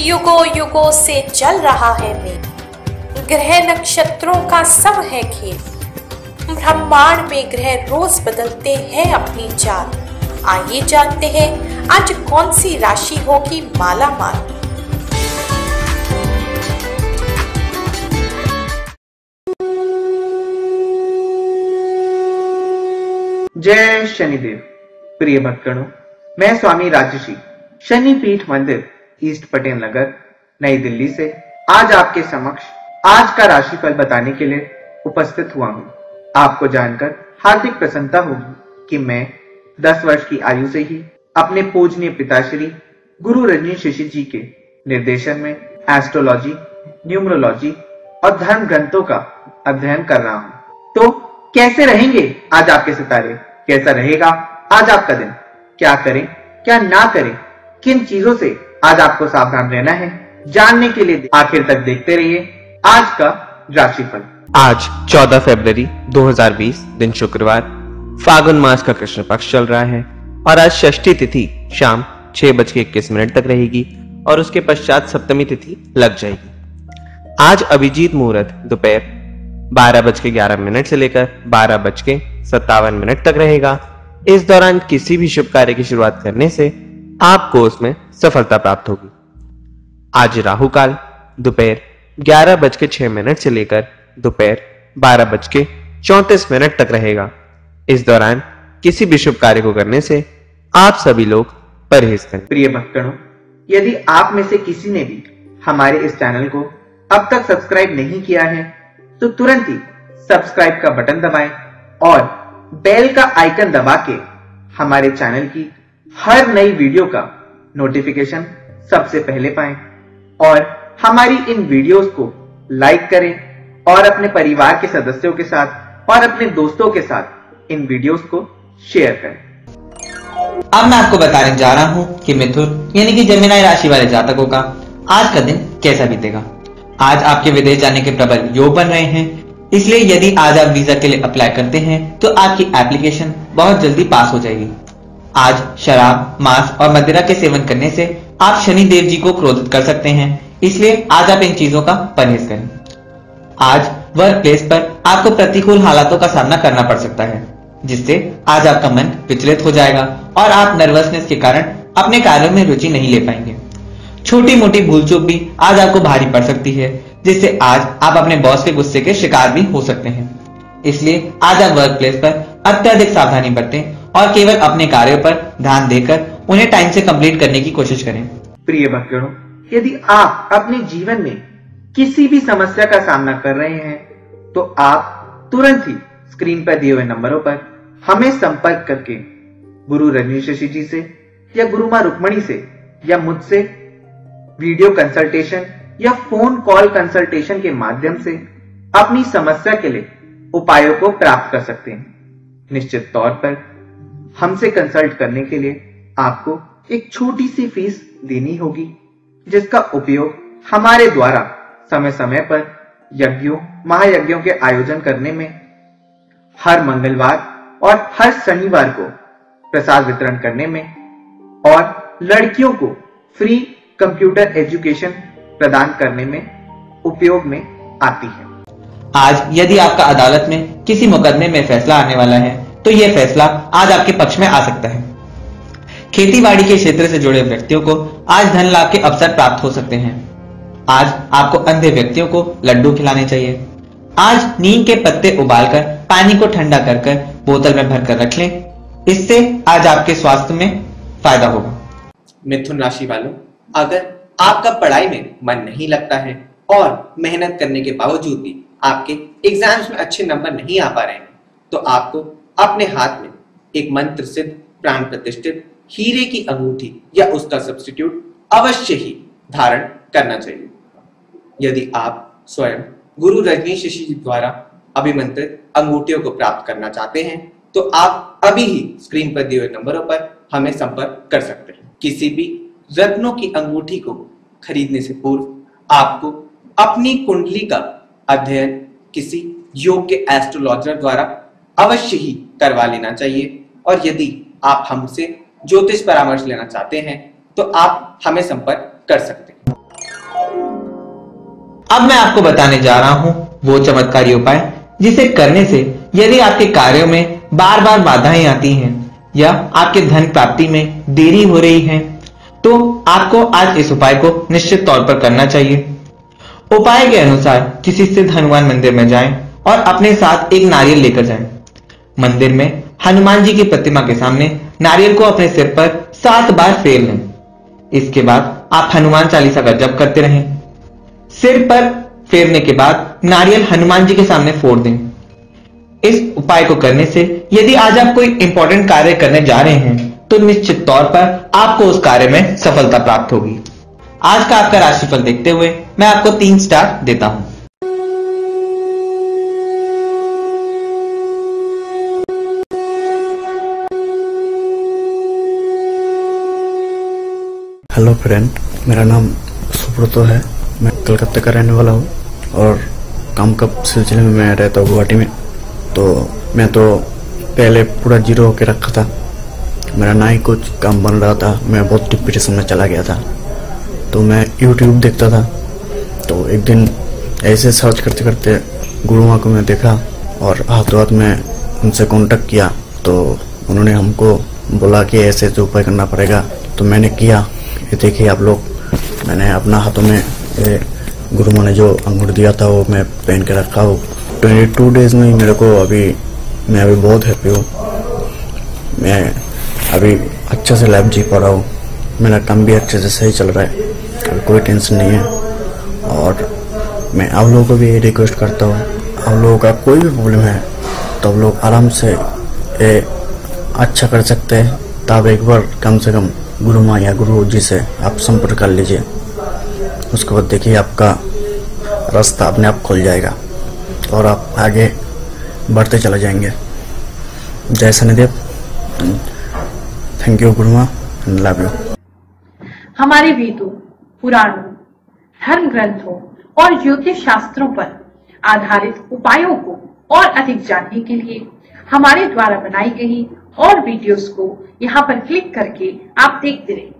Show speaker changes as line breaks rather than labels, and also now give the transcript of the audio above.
युगों युगों से चल रहा है मेल, ग्रह नक्षत्रों का सब है खेल। ब्रह्मांड में ग्रह रोज बदलते हैं अपनी चाल। आइए जानते हैं आज कौन सी राशि होगी माला माल।
जय शनिदेव। प्रिय भक्तगणों, मैं स्वामी राजर्षि शनि पीठ मंदिर ईस्ट पटेल नगर नई दिल्ली से आज आपके समक्ष आज का राशिफल बताने के लिए उपस्थित हुआ हूँ। आपको जानकर हार्दिक प्रसन्नता होगी कि मैं 10 वर्ष की आयु से ही अपने पूजनीय पिताश्री गुरु रजनीश ऋषि जी के निर्देशन में एस्ट्रोलॉजी, न्यूमरोलॉजी और धर्म ग्रंथों का अध्ययन कर रहा हूँ। तो कैसे रहेंगे आज आपके सितारे, कैसा रहेगा आज आपका दिन, क्या करें क्या ना करें, किन चीजों से आज आपको सावधान रहना है, जानने के लिए आखिर तक देखते रहिए आज का राशिफल।
आज 14 फरवरी 2020 दिन शुक्रवार, फागुन मास का कृष्ण पक्ष चल रहा है और आज षष्ठी तिथि शाम 6:21 तक रहेगी और उसके पश्चात सप्तमी तिथि लग जाएगी। आज अभिजीत मुहूर्त दोपहर 12:11 से लेकर 12:57 तक रहेगा। इस दौरान किसी भी शुभ कार्य की शुरुआत करने से आपको उसमें सफलता प्राप्त होगी। आज राहु काल दोपहर 11:06 से लेकर दोपहर 12:34 तक रहेगा। इस दौरान किसी भी शुभ कार्य को करने से आप सभी लोग परहेज करें।
प्रिय भक्तगणों, यदि आप में से किसी ने भी हमारे इस चैनल को अब तक सब्सक्राइब नहीं किया है तो तुरंत ही सब्सक्राइब का बटन दबाएं और बेल का आइकन दबा के हमारे चैनल की हर नई वीडियो का नोटिफिकेशन सबसे पहले पाएं और हमारी इन वीडियोस को लाइक करें और अपने परिवार के सदस्यों के साथ और अपने दोस्तों के साथ इन वीडियोस को शेयर करें।
अब मैं आपको बताने जा रहा हूं कि मिथुन यानी कि जमिनाई राशि वाले जातकों का आज का दिन कैसा बीतेगा। आज आपके विदेश जाने के प्रबल योग बन रहे हैं, इसलिए यदि आज आप वीजा के लिए अप्लाई करते हैं तो आपकी एप्लीकेशन बहुत जल्दी पास हो जाएगी। आज शराब, मांस और मदिरा के सेवन करने से आप शनि देव जी को क्रोधित कर सकते हैं, इसलिए आज आप इन चीजों का परहेज करें। आज वर्क प्लेस पर आपको प्रतिकूल हालातों का सामना करना पड़ सकता है, जिससे आज आपका मन विचलित हो जाएगा और आप नर्वसनेस के कारण अपने कार्यों में रुचि नहीं ले पाएंगे। छोटी मोटी भूल चूक भी आज आपको भारी पड़ सकती है, जिससे आज आप अपने बॉस के गुस्से के शिकार भी हो सकते हैं। इसलिए आज आप वर्क प्लेस पर अत्यधिक सावधानी बरतें और केवल अपने कार्यों पर ध्यान देकर उन्हें टाइम से कंप्लीट करने की कोशिश करें।
प्रिय भक्तों, यदि आप अपने जीवन में किसी भी समस्या का सामना कर रहे हैं तो आप तुरंत ही स्क्रीन पर दिए हुए नंबरों पर हमें संपर्क करके गुरु रजनीश ऋषि जी से या गुरु मां रुक्मणी से या मुझसे वीडियो कंसल्टेशन या फोन कॉल कंसल्टेशन के माध्यम से अपनी समस्या के लिए उपायों को प्राप्त कर सकते हैं। निश्चित तौर पर हमसे कंसल्ट करने के लिए आपको एक छोटी सी फीस देनी होगी, जिसका उपयोग हमारे द्वारा समय समय पर यज्ञों, महायज्ञों के आयोजन करने में, हर मंगलवार और हर शनिवार को प्रसाद वितरण करने में और लड़कियों को फ्री कंप्यूटर एजुकेशन प्रदान करने में उपयोग में आती है।
आज यदि आपका अदालत में किसी मुकदमे में फैसला आने वाला है तो यह फैसला आज आपके पक्ष में आ सकता है। खेतीबाड़ी के क्षेत्र से जुड़े व्यक्तियों को आज धन लाभ के अवसर प्राप्त हो सकते हैं। आज आपको अंधे व्यक्तियों को लड्डू खिलाने चाहिए। आज नीम के पत्ते उबालकर पानी को ठंडा कर बोतल में भरकर रख लें, इससे आज आपके स्वास्थ्य में फायदा होगा।
मिथुन राशि वालों, अगर आपका पढ़ाई में मन नहीं लगता है और मेहनत करने के बावजूद भी आपके एग्जाम्स में अच्छे नंबर नहीं आ पा रहे हैं तो आपको अपने हाथ में एक मंत्र सिद्ध प्राण प्रतिष्ठित हीरे की अंगूठी या उसका सब्स्टिट्यूट अवश्य ही धारण करना चाहिए। यदि आप स्वयं गुरु रजनीश ऋषि जी द्वारा अभिमंत्रित अंगूठियों को प्राप्त करना चाहते हैं तो आप अभी ही स्क्रीन पर दिए हुए नंबरों पर हमें संपर्क कर सकते हैं। किसी भी रत्नों की अंगूठी को खरीदने से पूर्व आपको अपनी कुंडली का अध्ययन किसी योग्य एस्ट्रोलॉजर द्वारा अवश्य ही करवा लेना चाहिए और यदि आप हमसे ज्योतिष परामर्श लेना चाहते हैं तो आप हमें संपर्क कर सकते हैं।
अब मैं आपको बताने जा रहा हूं वो चमत्कारी उपाय जिसे करने से यदि आपके कार्यों में बार बार बाधाएं आती हैं या आपके धन प्राप्ति में देरी हो रही है, तो आपको आज इस उपाय को निश्चित तौर पर करना चाहिए। उपाय के अनुसार किसी सिद्ध हनुमान मंदिर में जाएं और अपने साथ एक नारियल लेकर जाएं। मंदिर में हनुमान जी की प्रतिमा के सामने नारियल को अपने सिर पर 7 बार फेर लें। इसके बाद आप हनुमान चालीसा का जप करते रहें। सिर पर फेरने के बाद नारियल हनुमान जी के सामने फोड़ दें। इस उपाय को करने से यदि आज आप कोई इंपॉर्टेंट कार्य करने जा रहे हैं तो निश्चित तौर पर आपको उस कार्य में सफलता प्राप्त होगी। आज का आपका राशिफल देखते हुए मैं आपको 3 स्टार देता हूं।
हेलो फ्रेंड, मेरा नाम सुब्रतो है। मैं कलकत्ता का रहने वाला हूँ और काम का सिलसिले में मैं रहता हूँ गुवाहाटी में। तो मैं तो पहले पूरा जीरो होके रखा था, मेरा ना ही कुछ काम बन रहा था। मैं बहुत डिप्रेशन में चला गया था। तो मैं यूट्यूब देखता था, तो एक दिन ऐसे सर्च करते करते गुरु माँ को मैं देखा और हाथों हाथ में उनसे कांटेक्ट किया। तो उन्होंने हमको बोला कि ऐसे तो उपाय करना पड़ेगा। तो मैंने किया। ये देखिए आप लोग, मैंने अपना हाथों में गुरु माँ ने जो अंगूर दिया था वो मैं पहन के रखा हूँ। 22 डेज में ही मेरे को मैं अभी बहुत हैप्पी हूँ। मैं अभी अच्छे से लाइफ जी पा रहा हूँ। मेरा काम भी अच्छे से सही चल रहा है, कोई टेंशन नहीं है। और मैं आप लोगों को भी ये रिक्वेस्ट करता हूँ, आप लोगों का कोई भी प्रॉब्लम है तो आप लोग आराम से अच्छा कर सकते हैं। तो आप एक बार कम से कम गुरु माँ या गुरु जी से आप संपर्क कर लीजिए। उसके बाद देखिए आपका रास्ता अपने आप खुल जाएगा और आप आगे बढ़ते चले जाएंगे। जय शनिदेव। थैंक यू गुरु माँ, लव यू।
हमारे वेदों, पुराणों, धर्म ग्रंथों और ज्योतिष शास्त्रों पर आधारित उपायों को और अधिक जानने के लिए हमारे द्वारा बनाई गई और वीडियोस को यहाँ पर क्लिक करके आप देखते रहें।